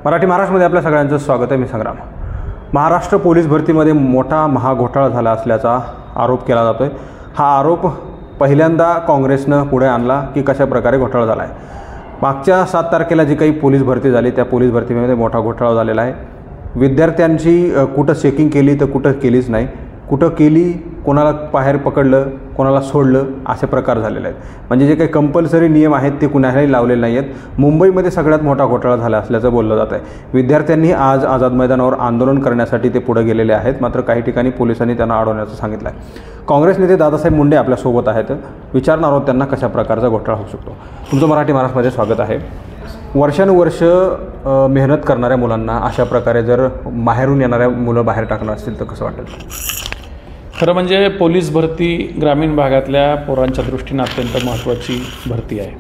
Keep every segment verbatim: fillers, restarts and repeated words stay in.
मराठी महाराष्ट्रामध्ये आपल्या सगळ्यांचं स्वागत आहे. मी संग्राम. महाराष्ट्र पोलीस भरतीमध्ये मोठा महाघोटाळा झाला असल्याचा आरोप केला जातो आहे. हा आरोप पहिल्यांदा काँग्रेसनं पुढे आणला की कशा प्रकारे घोटाळा झाला आहे. मागच्या सात तारखेला जी काही पोलीस भरती झाली त्या पोलीस भरतीमध्ये मोठा घोटाळा झालेला आहे. विद्यार्थ्यांची कुठं चेकिंग केली तर कुठं केलीच नाही, कुठं केली कोणाला बाहेर पकडलं कोणाला सोडलं असे प्रकार झालेले आहेत. म्हणजे जे काही कंपल्सरी नियम आहेत ते कुणालाही लावलेले नाही आहेत. मुंबईमध्ये सगळ्यात मोठा घोटाळा झाला असल्याचं बोललं जात आहे. विद्यार्थ्यांनी आज आझाद मैदानावर आंदोलन करण्यासाठी ते पुढे गेलेले आहेत, मात्र काही ठिकाणी पोलिसांनी त्यांना अडवण्याचं सांगितलं आहे. काँग्रेस नेते दादासाहेब मुंडे आपल्यासोबत आहेत. विचारणार आहोत त्यांना कशा प्रकारचा घोटाळा होऊ शकतो. तुमचं मराठी महाराष्ट्रामध्ये स्वागत आहे. वर्षानुवर्ष मेहनत करणाऱ्या मुलांना अशा प्रकारे जर बाहेरून येणाऱ्या मुलं बाहेर टाकणार असतील तर कसं वाटेल? खरं म्हणजे पोलीस भरती ग्रामीण भागातल्या पोरांच्या दृष्टीनं अत्यंत महत्त्वाची भरती आहे.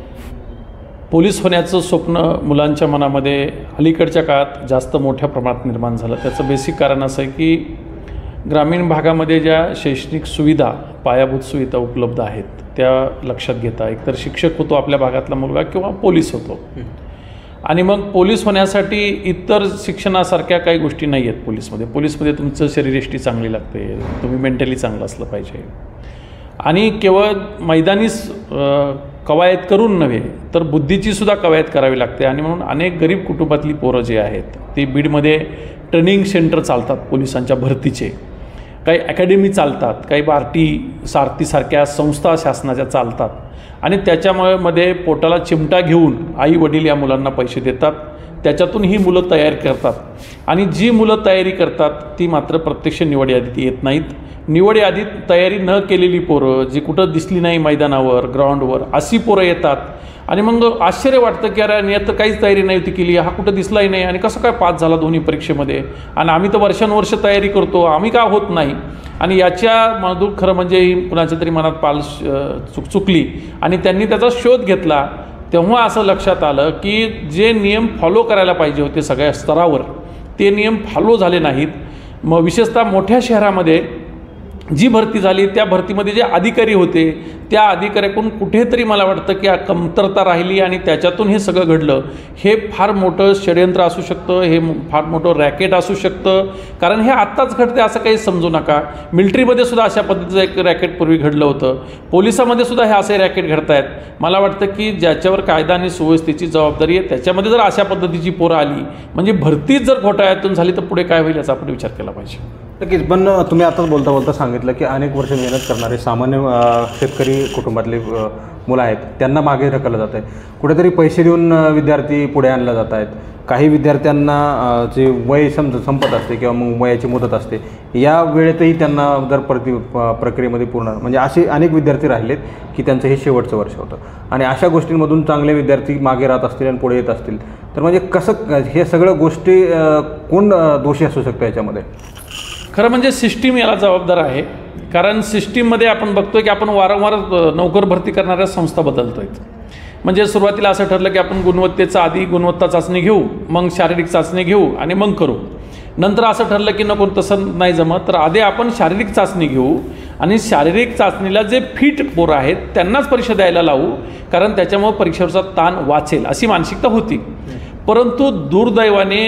पोलीस होण्याचं स्वप्न मुलांच्या मनामध्ये अलीकडच्या काळात जास्त मोठ्या प्रमाणात निर्माण झालं. त्याचं बेसिक कारण असं आहे की ग्रामीण भागामध्ये ज्या शैक्षणिक सुविधा पायाभूत सुविधा उपलब्ध आहेत त्या लक्षात घेता एकतर शिक्षक होतो आपल्या भागातला मुलगा किंवा पोलीस होतो, आणि मग पोलीस होण्यासाठी इतर शिक्षणासारख्या काही गोष्टी नाही आहेत पोलीसमध्ये. पोलीसमध्ये तुमचं शरीरयष्टी चांगली लागते, तुम्ही मेंटली चांगलं असलं पाहिजे, आणि केवळ मैदानी कवायत करून नव्हे तर बुद्धीचीसुद्धा कवायत करावी लागते. आणि म्हणून अनेक गरीब कुटुंबातली पोरं जी आहेत ती बीडमध्ये ट्रेनिंग सेंटर चालतात पोलिसांच्या भरतीचे, काही अकॅडमी चालतात, काही बार्टी सारथीसारख्या संस्था शासनाच्या चालतात, आणि त्याच्यामुळे मध्ये पोटाला चिमटा घेऊन आई वडील या मुलांना पैसे देतात. त्याच्यातून ही मुलं तयार करतात, आणि जी मुलं तयारी करतात ती मात्र प्रत्यक्ष निवड यादीत येत नाहीत. निवड यादीत तयारी न केलेली पोरं जी कुठं दिसली नाही मैदानावर ग्राउंडवर अशी पोरं येतात, आणि मग आश्चर्य वाटतं की अरे यात तर काहीच तयारी नाही होती केली, हा कुठं दिसलाही नाही, आणि कसं काय पास झाला दोन्ही परीक्षेमध्ये, आणि आम्ही तर वर्षानुवर्ष तयारी करतो, आम्ही का होत नाही. आणि याच्या मधून खरं म्हणजे कुणाच्या तरी मनात पाल चुक चुकली आणि त्यांनी त्याचा शोध घेतला. तेव्हा असं लक्षात आलं की जे नियम फॉलो करायला पाहिजे होते सगळ्या स्तरावर ते नियम फॉलो झाले नाहीत. मग विशेषतः मोठ्या शहरामध्ये जी भरती झाली त्या भरतीमध्ये जे अधिकारी होते त्या अधिकाऱ्याकडून कुठेतरी मला वाटतं की कमतरता राहिली, आणि त्याच्यातून हे सगळं घडलं. हे फार मोठं षडयंत्र असू शकतं, हे फार मोठं रॅकेट असू शकतं, कारण हे आत्ताच घडते असं काही समजू नका. मिलिटरीमध्ये सुद्धा अशा पद्धतीचं एक रॅकेट पूर्वी घडलं होतं, पोलिसामध्ये सुद्धा हे असे रॅकेट घडत आहेत. मला वाटतं की ज्याच्यावर कायदा आणि सुव्यवस्थेची जबाबदारी आहे त्याच्यामध्ये जर अशा पद्धतीची पोरं आली म्हणजे भरतीच जर घोटाळ्यातून झाली तर पुढे काय होईल याचा आपण विचार केला पाहिजे. नक्कीच. पण तुम्ही आताच बोलता बोलता सांगितलं की अनेक वर्ष मेहनत करणारे सामान्य शेतकरी कुटुंबातले मुलं आहेत त्यांना मागे ढकललं जात आहे. कुठेतरी पैसे देऊन विद्यार्थी पुढे आणले जात आहेत. काही विद्यार्थ्यांना जे वय सम संपत असते किंवा मग वयाची मुदत असते या वेळेतही त्यांना जर प्रति प्रक्रियेमध्ये पूर्ण म्हणजे असे अनेक विद्यार्थी राहिलेत की त्यांचं हे शेवटचं वर्ष होतं, आणि अशा गोष्टींमधून चांगले विद्यार्थी मागे राहत असतील आणि पुढे येत असतील तर म्हणजे कसं हे सगळं गोष्टी कोण दोषी असू शकतं याच्यामध्ये? खरं म्हणजे सिस्टीम याला जबाबदार आहे, कारण सिस्टीममध्ये आपण बघतोय की आपण वारंवार नोकर भरती करणाऱ्या संस्था बदलतो आहेत. म्हणजे सुरुवातीला असं ठरलं की आपण गुणवत्तेचा आधी गुणवत्ता चाचणी घेऊ, मग शारीरिक चाचणी घेऊ आणि मग करू. नंतर असं ठरलं की नको तसं नाही जमत तर आधी आपण शारीरिक चाचणी घेऊ, आणि शारीरिक चाचणीला जे फिट पोरं आहेत त्यांनाच परीक्षा द्यायला लावू, कारण त्याच्यामुळे परीक्षेवरचा ताण वाचेल अशी मानसिकता होती. परंतु दुर्दैवाने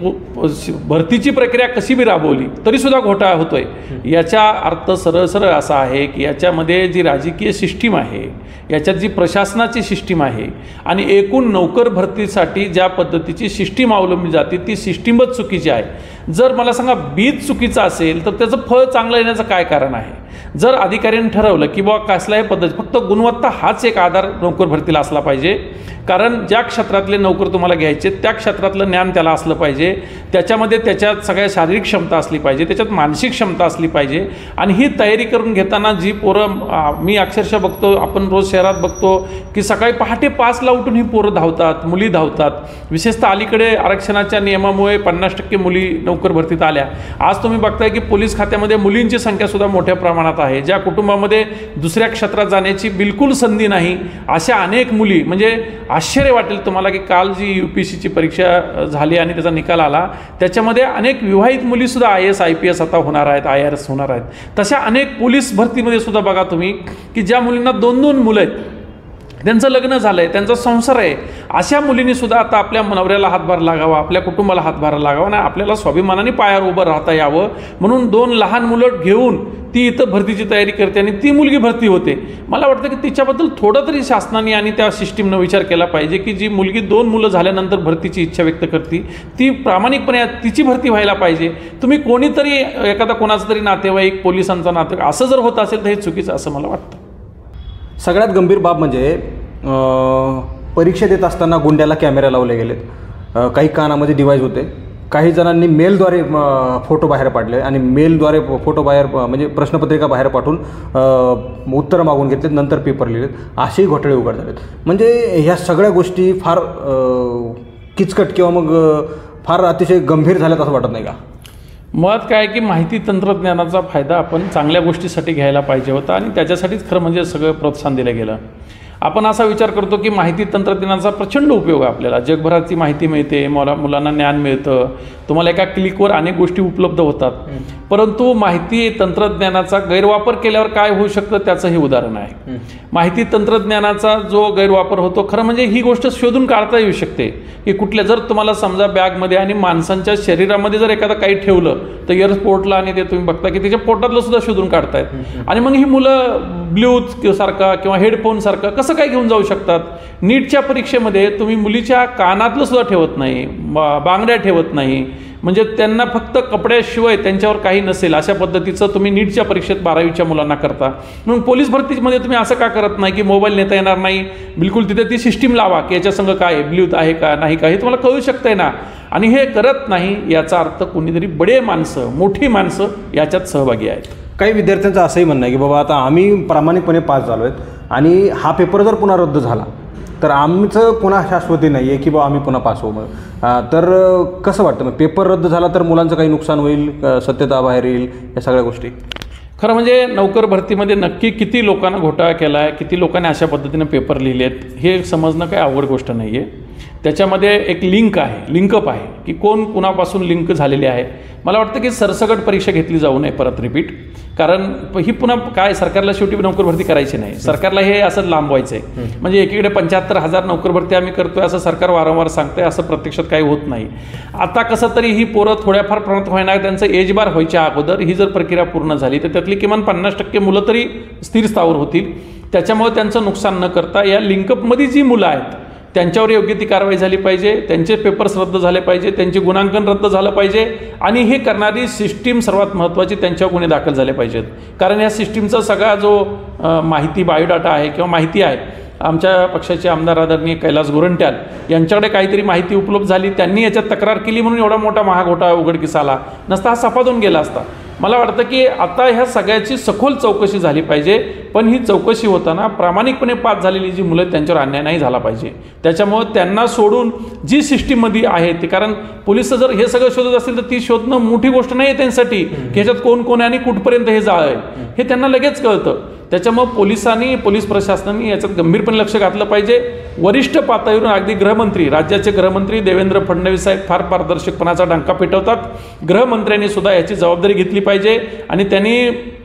भरतीची प्रक्रिया कशी बी राबवली तरीसुद्धा घोटाळा होतो आहे. याचा अर्थ सरळ सरळ असा आहे की याच्यामध्ये जी राजकीय सिस्टीम आहे, याच्यात जी प्रशासनाची सिस्टीम आहे, आणि एकूण नोकर भरतीसाठी ज्या पद्धतीची सिस्टीम अवलंबली जाते ती सिस्टीमच चुकीची आहे. जर मला सांगा बीज चुकीचं असेल तर त्याचं फळ चांगलं येण्याचं काय कारण आहे? जर अधिकाऱ्यांनी ठरवलं की बाबा कसल्याही पद्धती फक्त गुणवत्ता हाच एक आधार नोकर भरतीला असला पाहिजे, कारण ज्या क्षेत्रातले नोकर तुम्हाला घ्यायचे त्या क्षेत्रातलं ज्ञान त्याला असलं पाहिजे, त्याच्यामध्ये त्याच्यात सगळ्या शारीरिक क्षमता असली पाहिजे, त्याच्यात मानसिक क्षमता असली पाहिजे, आणि ही तयारी करून घेताना जी पोरं मी अक्षरशः बघतो, आपण रोज शहरात बघतो की सकाळी पहाटे पाचला उठून ही पोरं धावतात, मुली धावतात. विशेषतः अलीकडे आरक्षणाच्या नियमामुळे पन्नास टक्के मुली नोकर भरतीत आल्या. आज तुम्ही बघताय की पोलीस खात्यामध्ये मुलींची संख्यासुद्धा मोठ्या प्रमाणात आहे. ज्या कुटुंबामध्ये दुसऱ्या क्षेत्रात जाण्याची बिलकुल संधी नाही अशा अनेक मुली, म्हणजे आश्चर्य वाटेल तुम्हाला की काल जी यू पी एस सीची परीक्षा झाली आणि त्याचा निकाल आला त्याच्यामध्ये अनेक विवाहित मुलीसुद्धा I S I P S आता होणार आहेत, आय आर एस होणार आहेत. तशा अनेक पोलीस भरतीमध्ये सुद्धा बघा तुम्ही की ज्या मुलींना दोन दोन मुलं आहेत त्यांचं लग्न झालं आहे, त्यांचा संसार आहे, अशा मुलींनीसुद्धा आता आपल्या नवऱ्याला हातभार लागावा, आपल्या कुटुंबाला हातभार लागावा आणि आपल्याला स्वाभिमानाने पायावर उभं राहता यावं म्हणून दोन लहान मुलं घेऊन ती इथं भरतीची तयारी करते आणि ती मुलगी भरती होते. मला वाटतं की तिच्याबद्दल थोडं तरी शासनाने आणि त्या सिस्टीमनं विचार केला पाहिजे की जी मुलगी दोन मुलं झाल्यानंतर भरतीची इच्छा व्यक्त करते ती प्रामाणिकपणे तिची भरती व्हायला पाहिजे. तुम्ही कोणीतरी एखादा कोणाचा तरी नातेवाईक, पोलिसांचा नातेवाईक असं जर होत असेल तर हे चुकीचं असं मला वाटतं. सगळ्यात गंभीर बाब म्हणजे परीक्षा देत असताना गुंड्याला कॅमेरा लावले गेलेत, काही कानामध्ये डिव्हाइस होते, काही जणांनी मेलद्वारे फोटो बाहेर पाडले आणि मेलद्वारे फोटो बाहेर म्हणजे प्रश्नपत्रिका बाहेर पाठवून उत्तरं मागून घेतलेत, नंतर पेपर लिहिलेत, असेही घोटाळे उघड झालेत. म्हणजे ह्या सगळ्या गोष्टी फार किचकट किंवा मग फार अतिशय गंभीर झाल्यात असं वाटत नाही का? मुळात काय की माहिती तंत्रज्ञानाचा फायदा आपण चांगल्या गोष्टीसाठी घ्यायला पाहिजे होता आणि त्याच्यासाठीच खरं म्हणजे सगळं प्रोत्साहन दिलं गेलं. आपण असा विचार करतो की माहिती तंत्रज्ञानाचा प्रचंड उपयोग आहे आपल्याला, जगभराची माहिती मिळते, मुला मुलांना ज्ञान मिळतं, तुम्हाला एका क्लिकवर अनेक गोष्टी उपलब्ध होतात. परंतु माहिती तंत्रज्ञानाचा गैरवापर केल्यावर काय होऊ शकतं त्याचं हे उदाहरण आहे. माहिती तंत्रज्ञानाचा जो गैरवापर होतो खरं म्हणजे ही गोष्ट शोधून काढता येऊ शकते की कुठल्या, जर तुम्हाला समजा बॅगमध्ये आणि माणसांच्या शरीरामध्ये जर एखादं काही ठेवलं तर एअरपोर्टला आणि ते तुम्ही बघता की त्याच्या पोटातलं सुद्धा शोधून काढतायत आणि मग ही मुलं ब्लूटूथ सारखा किंवा हेडफोन सारखा कसं काय घेऊन जाऊ शकतात. नीटच्या परीक्षेमध्ये तुम्ही मुलीच्या कानातलं सुद्धा ठेवत नाही, बांगड्या ठेवत नाही, म्हणजे त्यांना फक्त कपड्याशिवाय त्यांच्यावर काही नसेल अशा पद्धतीचं तुम्ही नीटच्या परीक्षेत बारावीच्या मुलांना करता. म्हणून पोलीस भरतीमध्ये तुम्ही असं का करत नाही की मोबाईल नेता येणार नाही, बिलकुल तिथे ती सिस्टीम लावा की याच्या संग काय ब्ल्यूटूथ आहे का नाही का हे तुम्हाला कळू शकतंय ना. आणि हे करत नाही याचा अर्थ कोणीतरी बडे माणसं, मोठी माणसं याच्यात सहभागी आहेत. काही विद्यार्थ्यांचं असंही म्हणणं आहे की बाबा आता आम्ही प्रामाणिकपणे पास झालो आहेत आणि हा पेपर जर पुन्हा रद्द झाला तर आमचं पुन्हा शाश्वती नाही आहे की बाबा आम्ही पुन्हा पास होऊ. तर कसं वाटतं मग पेपर रद्द झाला तर मुलांचं काही नुकसान होईल, सत्यता बाहेर येईल, या सगळ्या गोष्टी? खरं म्हणजे नोकर भरतीमध्ये नक्की किती लोकांना घोटाळा केला आहे, किती लोकांनी अशा पद्धतीने पेपर लिहिलेत हे समजणं काही अवघड गोष्ट नाही आहे. त्याच्यामध्ये एक लिंक आहे, लिंकअप आहे की कोण कुणापासून लिंक झालेले आहे. मला वाटतं की सरसकट परीक्षा घेतली जाऊ नये परत रिपीट, कारण ही पुन्हा काय सरकारला शेवटी नोकर भरती करायची नाही, सरकारला हे असं लांबवायचं आहे. म्हणजे एकीकडे पंच्याहत्तर हजार नोकर भरती आम्ही करतोय असं सरकार वारंवार सांगतंय, असं प्रत्यक्षात काही होत नाही. आता कसं तरी ही पोरं थोड्याफार प्रमाणात होईना त्यांचं एज बार व्हायच्या अगोदर ही जर प्रक्रिया पूर्ण झाली तर त्यातली किमान पन्नास टक्के मुलं तरी स्थिर स्थावर होतील. त्याच्यामुळे त्यांचं नुकसान न करता या लिंकअपमध्ये जी मुलं आहेत त्यांच्यावर योग्य ती कारवाई झाली पाहिजे, त्यांचे पेपर्स रद्द झाले पाहिजे, त्यांचे गुणांकन रद्द झालं पाहिजे आणि हे करणारी सिस्टीम सर्वात महत्त्वाची त्यांच्यावर गुन्हे दाखल झाले पाहिजेत. कारण या सिस्टीमचा सगळा जो माहिती बायोडाटा आहे किंवा माहिती आहे, आमच्या पक्षाचे आमदार आदरणीय कैलास गोरंट्याल यांच्याकडे काहीतरी माहिती उपलब्ध झाली, त्यांनी याच्यात तक्रार केली म्हणून एवढा मोठा महाघोटाळा उघडकीस आला, नसता हा सफादून गेला असता. मला वाटतं की आता ह्या सगळ्याची सखोल चौकशी झाली पाहिजे, पण ही चौकशी होताना प्रामाणिकपणे पास झालेली जी मुलं आहेत त्यांच्यावर अन्याय नाही झाला पाहिजे. त्याच्यामुळं त्यांना सोडून जी सिस्टीममध्ये आहे ती, कारण पोलिस जर हे सगळं शोधत असतील तर ती शोधणं मोठी गोष्ट नाही आहे त्यांच्यासाठी की ह्याच्यात कोण कोण आहे आणि कुठपर्यंत हे जाळ आहे हे त्यांना लगेच कळतं. त्याच्यामुळं पोलिसांनी, पोलीस प्रशासनाने याच्यात गंभीरपणे लक्ष घातलं पाहिजे. वरिष्ठ पातळीवरून अगदी गृहमंत्री, राज्याचे गृहमंत्री देवेंद्र फडणवीस साहेब फार पारदर्शकपणाचा डंका पेटवतात. गृहमंत्र्यांनी सुद्धा याची जबाबदारी घेतली पाहिजे आणि त्यांनी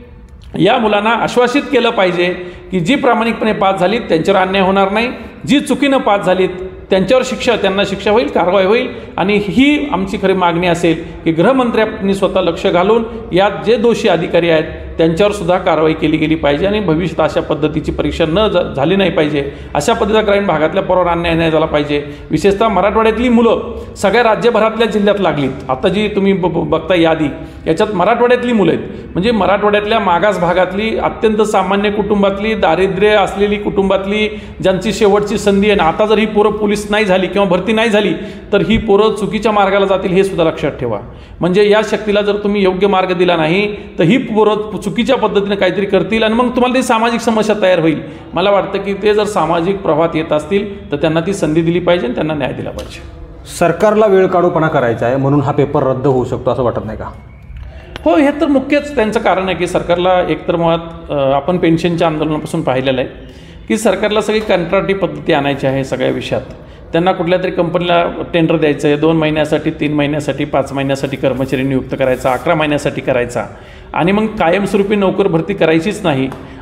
या मुलांना आश्वासित केलं पाहिजे की जी प्रामाणिकपणे पास झालीत त्यांच्यावर अन्याय होणार नाही, जी चुकीनं पास झालीत त्यांच्यावर शिक्षा, त्यांना शिक्षा होईल, कारवाई होईल. आणि ही आमची खरी मागणी असेल की गृहमंत्र्यांनी स्वतः लक्ष घालून यात जे दोषी अधिकारी आहेत त्यांच्यावर सुद्धा कारवाई केली गेली पाहिजे आणि भविष्यात अशा पद्धतीची परीक्षा न झाली नाही पाहिजे. अशा पद्धतीचा ग्रामीण भागातल्या पोरांवर अन्याय नाही झाला पाहिजे. विशेषतः मराठवाड्यातली मुलं सगळ्या राज्यभरातल्या जिल्ह्यात लागलीत. आता जी तुम्ही बघता यादी याच्यात मराठवाड्यातली मुलं आहेत, म्हणजे मराठवाड्यातल्या मागास भागातली, अत्यंत सामान्य कुटुंबातली, दारिद्र्य असलेली कुटुंबातली, ज्यांची शेवटची संधी आहे ना, आता जर ही पोरं पोलीस नाही झाली किंवा भरती नाही झाली तर ही पोरं चुकीच्या मार्गाला जातील हे सुद्धा लक्षात ठेवा. म्हणजे या शक्तीला जर तुम्ही योग्य मार्ग दिला नाही तर ही पोरं चुकीच्या पद्धतीने काहीतरी करतील आणि मग तुम्हाला ती सामाजिक समस्या तयार होईल. मला वाटतं की ते जर सामाजिक प्रवाहात येत असतील तर त्यांना ती संधी दिली पाहिजे आणि त्यांना न्याय दिला पाहिजे. सरकारला वेळ काढूपणा करायचा आहे म्हणून हा पेपर रद्द होऊ शकतो असं वाटत नाही का? हो, हे तर मुख्यच त्यांचं कारण आहे की सरकारला एकतर मुळात आपण पेन्शनच्या आंदोलनापासून पाहिलेलं आहे की सरकारला सगळी कंत्राटी पद्धती आणायची आहे सगळ्या विषयात. त्यांना कुठल्या तरी कंपनीला टेंडर द्यायचं आहे, दोन महिन्यासाठी, तीन महिन्यासाठी, पाच महिन्यासाठी कर्मचारी नियुक्त करायचा, अकरा महिन्यासाठी करायचा आणि मग कायमस्वरूपी नोकर भरती करायचीच नाही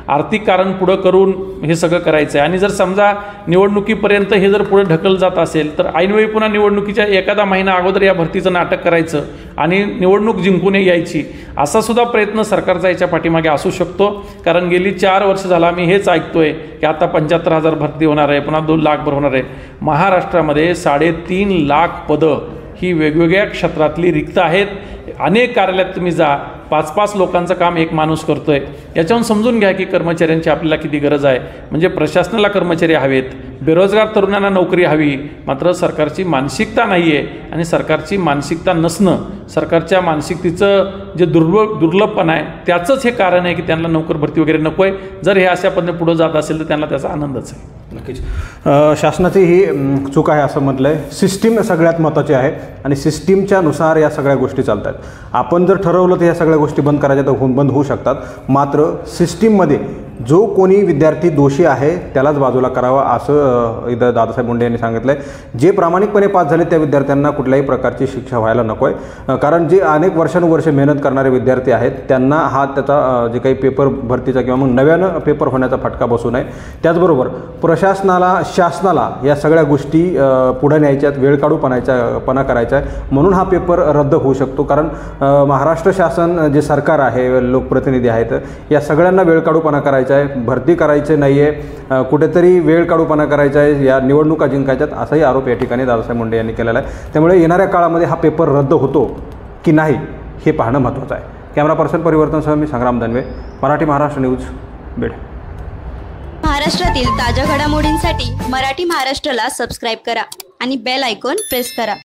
आर्थिक कारण पुढं करून हे सगळं करायचं आहे. आणि जर समजा निवडणुकीपर्यंत हे जर पुढे ढकल जात असेल तर ऐनवेळी पुन्हा निवडणुकीच्या एखादा महिना अगोदर या भरतीचं नाटक करायचं आणि निवडणूक जिंकून यायची, असा सुद्धा प्रयत्न सरकारचा याच्या पाठीमागे असू शकतो. कारण गेली चार वर्ष झाला आम्ही हेच ऐकतोय की आता पंच्याहत्तर हजार भरती होणार आहे, पुन्हा दोन लाख भर होणार आहे. महाराष्ट्रामध्ये साडेतीन लाख पदं ही वेगवेगळ्या क्षेत्रातली रिक्त आहेत. अनेक कार्यालयात तुम्ही जा, पाच पाच लोकांचं काम एक माणूस करतोय. याच्यावरून समजून घ्या की कर्मचाऱ्यांची आपल्याला किती गरज आहे. म्हणजे प्रशासनाला कर्मचारी हवेत, बेरोजगार तरुणांना नोकरी हवी, मात्र सरकारची मानसिकता नाही आहे. आणि सरकारची मानसिकता नसणं, सरकारच्या मानसिकतेचं जे दुर्लभ दुर्लभपणा आहे त्याचंच हे कारण आहे की त्यांना नोकर भरती वगैरे नको आहे. जर हे अशा पद्धतीने पुढं जात असेल तर त्यांना त्याचा आनंदच आहे. नक्कीच शासनाची ही चूक आहे असं म्हटलं आहे. सिस्टीम सगळ्यात महत्त्वाची आहे आणि सिस्टीमच्या नुसार या सगळ्या गोष्टी चालतात. आपण जर ठरवलं तर या सगळ्या गोष्टी बंद करायच्या तर होऊन बंद होऊ शकतात. मात्र सिस्टीममध्ये जो कोणी विद्यार्थी दोषी आहे त्यालाच बाजूला करावा असं इथं दादासाहेब मुंडे यांनी सांगितलं आहे. जे प्रामाणिकपणे पास झाले त्या विद्यार्थ्यांना कुठल्याही प्रकारची शिक्षा व्हायला नको आहे. कारण जे अनेक वर्षानुवर्षे मेहनत करणारे विद्यार्थी आहेत त्यांना हा त्याचा जे काही पेपर भरतीचा किंवा मग नव्यानं पेपर होण्याचा फटका बसू नये. त्याचबरोबर प्रशासनाला, शासनाला या सगळ्या गोष्टी पुढे न्यायच्यात, वेळ काढूपणाच्या पणा करायचा आहे. म्हणून हा पेपर रद्द होऊ शकतो. कारण महाराष्ट्र शासन जे सरकार आहे, लोकप्रतिनिधी आहेत, या सगळ्यांना वेळ काढूपणा करायचा आहे, भरती करायचे नाही आहे, कुठेतरी वेळ काढूपणा करायचा आहे, या निवडणुका जिंकायच्यात असाही आरोप या ठिकाणी दादासाहेब मुंडे यांनी केलेला आहे. त्यामुळे येणाऱ्या काळामध्ये हा पेपर रद्द होतो की नाही हे पाहणं महत्त्वाचं आहे. कॅमेरा पर्सन परिवर्तनसह मी संग्राम दानवे, मराठी महाराष्ट्र न्यूज, बीड. महाराष्ट्रातील ताज्या घडामोडींसाठी मराठी महाराष्ट्राला सबस्क्राईब करा आणि बेल आयकॉन प्रेस करा.